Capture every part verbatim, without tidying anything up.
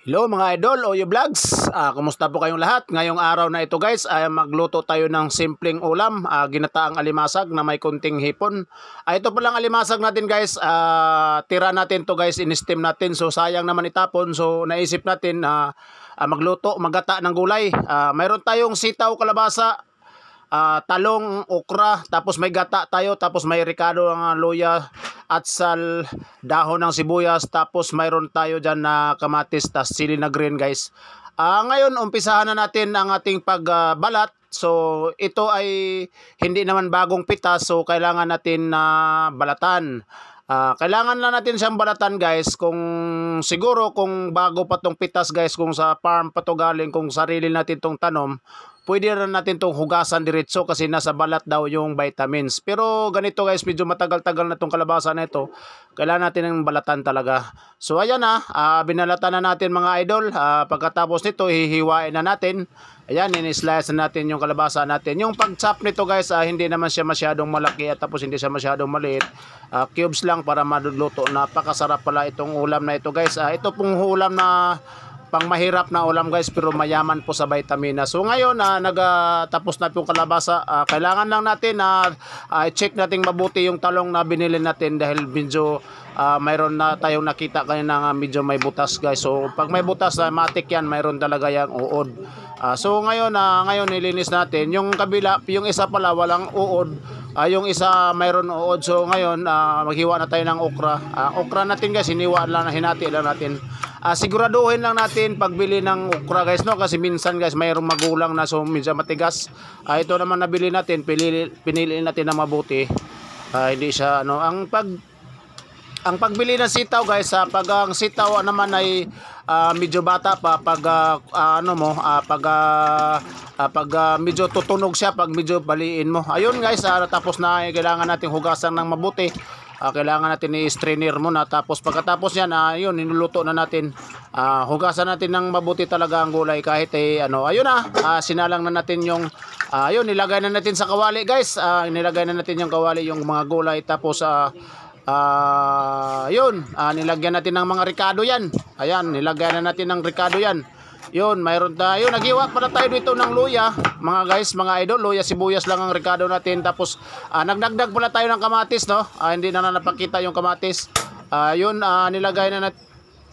Hello mga idol, Oyo Vlogs. Ah, kumusta po kayong lahat? Ngayong araw na ito guys, ay magluto tayo ng simpleng ulam, ah, ginataang alimasag na may kunting hipon. Ah, ito po lang alimasag natin guys. Ah, tira natin to guys, in-steam natin. So sayang naman itapon. So naisip natin na ah, ah, magluto, maggata ng gulay. Ah, mayroon tayong sitaw, kalabasa, uh, talong, okra, tapos may gata tayo, tapos may ricado ng uh, luya, atsal, dahon ng sibuyas, tapos mayroon tayo dyan na kamatis, tas sili na green guys. Uh, ngayon, umpisahan na natin ang ating pagbalat. Uh, so, ito ay hindi naman bagong pitas, so kailangan natin na uh, balatan. Uh, kailangan lang natin siyang balatan guys, kung siguro kung bago pa tong pitas guys, kung sa farm pa to galing, kung sarili natin tong tanom, pwede rin natin tong hugasan diretso kasi nasa balat daw yung vitamins. Pero ganito guys, medyo matagal-tagal na tong kalabasa na ito, kailangan natin ng balatan talaga. So ayan na, uh, binalatan na natin mga idol. Uh, pagkatapos nito, hihiwain na natin. Ayan, in-slice na natin yung kalabasa natin. Yung pag-chop nito guys, uh, hindi naman siya masyadong malaki at tapos hindi siya masyadong maliit. Uh, cubes lang para maluluto. Napakasarap pala itong ulam na ito guys. Uh, ito pong ulam na pang mahirap na ulam guys, pero mayaman po sa vitamina. So ngayon, uh, nagtapos na itong kalabasa. Uh, kailangan lang natin na uh, uh, check natin mabuti yung talong na binili natin dahil medyo uh, mayroon na tayong nakita kanina nga medyo may butas guys. So pag may butas, uh, matik yan, mayroon talaga yung uod. Uh, so ngayon, uh, ngayon nilinis natin. Yung kabila, yung isa pala walang uod. Uh, yung isa mayroon uod. So ngayon, uh, maghiwa na tayo ng okra. Uh, okra natin guys, hiniwa lang, hinati lang natin. Uh, siguraduhin lang natin pagbili ng okra guys, no, kasi minsan guys mayroong magulang na, so medyo matigas. Uh, ito naman nabili natin, pinili, pinili natin na mabuti. Uh, hindi siya ano, ang pag ang pagbili ng sitaw guys, uh, pag ang sitaw naman ay uh, medyo bata pa, pag uh, uh, ano mo, uh, pag uh, uh, pag uh, medyo tutunog siya, pag medyo baliin mo. Ayun guys, uh, tapos na, eh, kailangan natin hugasan ng mabuti. Uh, kailangan natin i-strainer muna, tapos pagkatapos yan, uh, yun, inuluto na natin. Uh, hugasan natin ng mabuti talaga ang gulay kahit eh, ano, ayun na, uh, sinalang na natin yung, uh, yun, nilagay na natin sa kawali guys. Uh, nilagay na natin yung kawali, yung mga gulay, tapos uh, uh, yun, uh, nilagyan natin ng mga ricado yan. Ayan, nilagyan na natin ng ricado yan. Yun, mayroon tayo. Naghiwa pala tayo dito ng luya. Mga guys, mga idol, luya, sibuyas lang ang ricado natin. Tapos, uh, nagdagdag pala tayo ng kamatis, no? Uh, hindi na na napakita yung kamatis. Uh, yun, uh, nilagay na natin.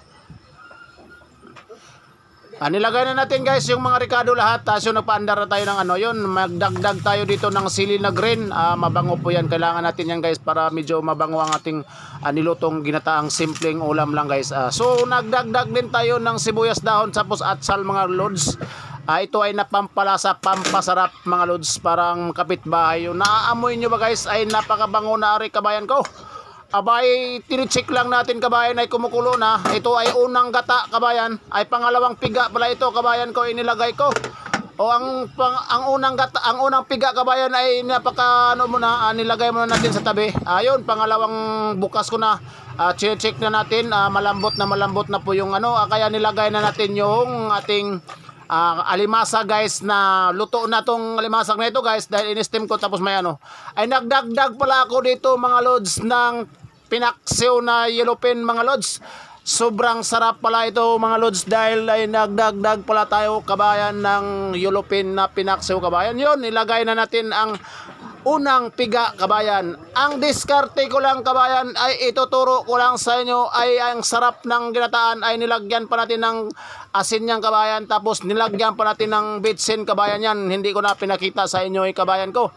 Uh, nilagay na natin guys yung mga ricado lahat. Tapos yung nagpaandar na tayo ng ano, yun, magdagdag tayo dito ng sili na green. Uh, mabango po yan. Kailangan natin yan guys para medyo mabango ang ating uh, nilutong ginataang simpleng ulam lang guys. Uh, so nagdagdag din tayo ng sibuyas dahon, tapos atsal mga lods. Uh, ito ay napampalasa, pampasarap mga lods, parang kapitbahay. Yung naaamoy nyo ba guys ay napakabango na ari kabayan ko. Abay, tinicheck lang natin kabayan ay kumukulo na. Ito ay unang gata kabayan, ay pangalawang piga pala ito kabayan ko, inilagay ko. O ang pang, ang unang gata, ang unang piga kabayan ay napaka ano muna, uh, nilagay muna natin sa tabi. Ayun, uh, pangalawang bukas ko na. Uh, check na natin, uh, malambot na malambot na po yung ano, uh, kaya nilagay na natin yung ating uh, alimasa guys, na luto na tong alimasag na ito guys dahil in-steam ko, tapos may ano. Ay nagdagdag pala ako dito mga lods ng pinaksiw na yellow pin mga lods. Sobrang sarap pala ito mga lods dahil ay nagdagdag pala tayo kabayan ng yellow pin na pinaksiw kabayan. Yun, nilagay na natin ang unang piga kabayan. Ang diskarte ko lang kabayan ay ituturo ko lang sa inyo, ay ang sarap ng ginataan ay nilagyan pa natin ng asin niyang kabayan, tapos nilagyan pa natin ng bitsin kabayan yan. Hindi ko na pinakita sa inyo eh, kabayan ko.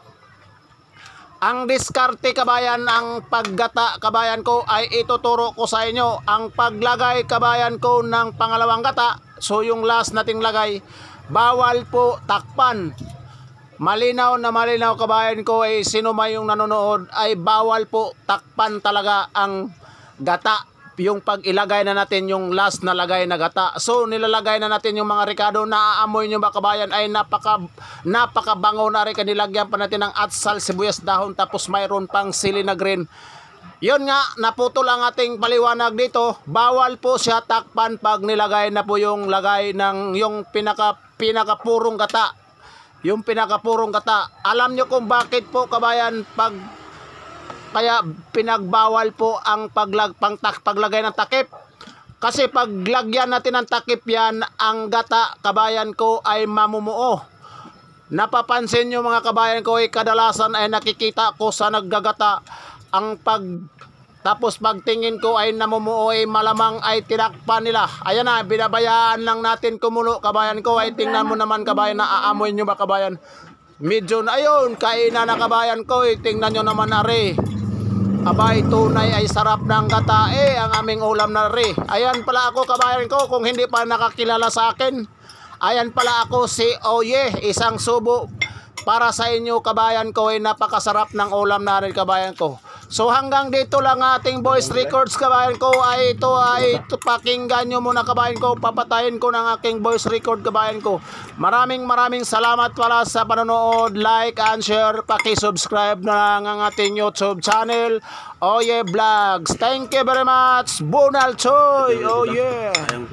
Ang diskarte kabayan, ang paggata kabayan ko ay ituturo ko sa inyo. Ang paglagay kabayan ko ng pangalawang gata, so yung last nating lagay, bawal po takpan. Malinaw na malinaw kabayan ko, ay sino man yung nanonood, ay bawal po takpan talaga ang gata. Yung pag ilagay na natin yung last na lagay na gata, so nilalagay na natin yung mga ricado. Naaamoy nyo ba kabayan ay napaka napakabango na rin. Kanilagyan pa natin ng atsal, sibuyas dahon, tapos mayroon pang sili na green. Yun nga, naputol ang ating paliwanag dito. Bawal po siya takpan pag nilagay na po yung lagay ng yung pinaka pinakapurong gata. Yung pinakapurong gata. Alam nyo kung bakit po kabayan pag kaya pinagbawal po ang paglag, pang, paglagay ng takip? Kasi pag lagyan natin ng takip yan, ang gata, kabayan ko, ay mamumuo. Napapansin nyo mga kabayan ko, ay kadalasan ay nakikita ko sa naggagata, ang pag tapos pagtingin ko ay namumuo, ay malamang ay tinakpan nila. Ayan na, binabayaan lang natin kumulo kabayan ko. Ay tingnan mo naman kabayan, na aamoy nyo ba kabayan? Medyo na ayun, kainan na kabayan ko. Ay tingnan nyo naman are. Abay, tunay ay sarap ng gata eh, ang aming ulam na re. Ayan pala ako kabayan ko, kung hindi pa nakakilala sa akin. Ayan pala ako si Oye, isang subo para sa inyo kabayan ko, ay napakasarap ng ulam na rin kabayan ko. So hanggang dito lang ating voice records kabayan ko, ay ito ay ito, pakinggan nyo muna kabayan ko, papatayin ko ng aking voice record kabayan ko. Maraming maraming salamat pala sa panonood, like and share, paki-subscribe na lang ang ating YouTube channel, Oye Vlogs. Thank you very much, Bunal Choy, oh yeah.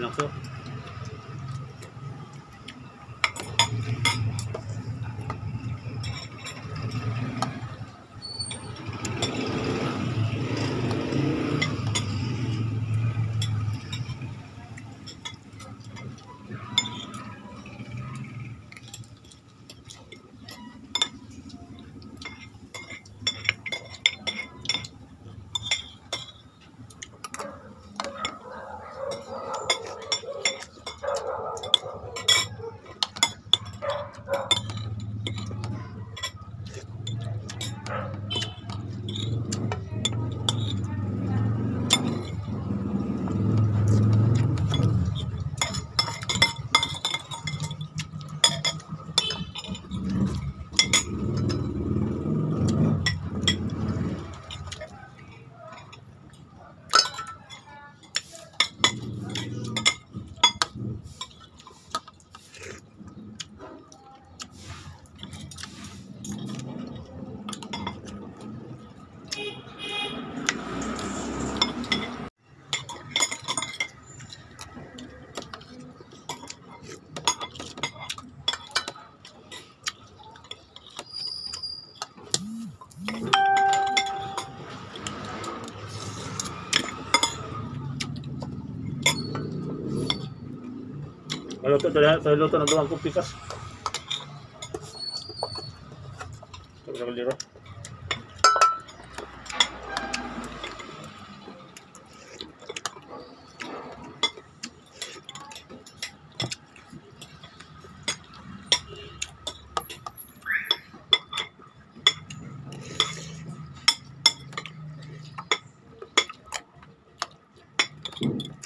Maluto ito, sa luto ng duwang kong pikas. Ito sa kaliro. Thank you.